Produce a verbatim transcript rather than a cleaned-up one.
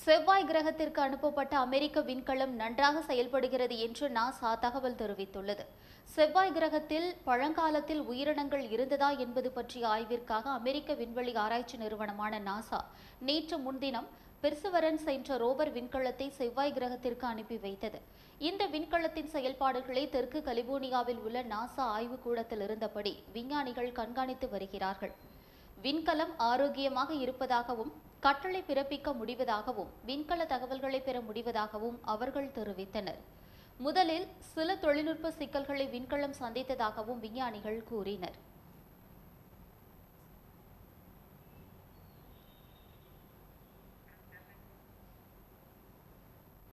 செவ்வாய் கிரகத்திற்கு அனுப்பப்பட்ட அமெரிக்க விண்கலம் நன்றாக செயல்படுகிறது என்று நாசா தகவல் தெரிவித்துள்ளது. செவ்வாய் கிரகத்தில் பழங்காலத்தில் உயிரினங்கள் இருந்ததா என்பது பற்றிய ஆய்விற்காக அமெரிக்க விண்வெளி ஆராய்ச்சி நிறுவனமான நாசா நேற்று முன்தினம் பெர்சவரன்ஸ் என்ற ரோவர் விண்கலத்தை செவ்வாய் கிரகத்திற்கு அனுப்பி வைத்தது. இந்த விண்கலத்தின் செயல்பாடுகளை தெற்கு கலிபோர்னியாவில் உள்ள நாசா ஆய்வுக்கூடத்தில் இருந்தபடி விஞ்ஞானிகள் கண்காணித்து வருகிறார்கள். விண்கலம் ஆரோக்கியமாக இருப்பதாகவும் கட்டளை பிறப்பிக்க முடிவதாகவும் விண்கல தகவல்களை பெற முடிவதாகவும் அவர்கள் தெரிவித்தனர். முதலில் சில தொழில்நுட்ப சிக்கல்களை விண்கலம் சந்தித்ததாகவும் விஞ்ஞானிகள் கூறினர்.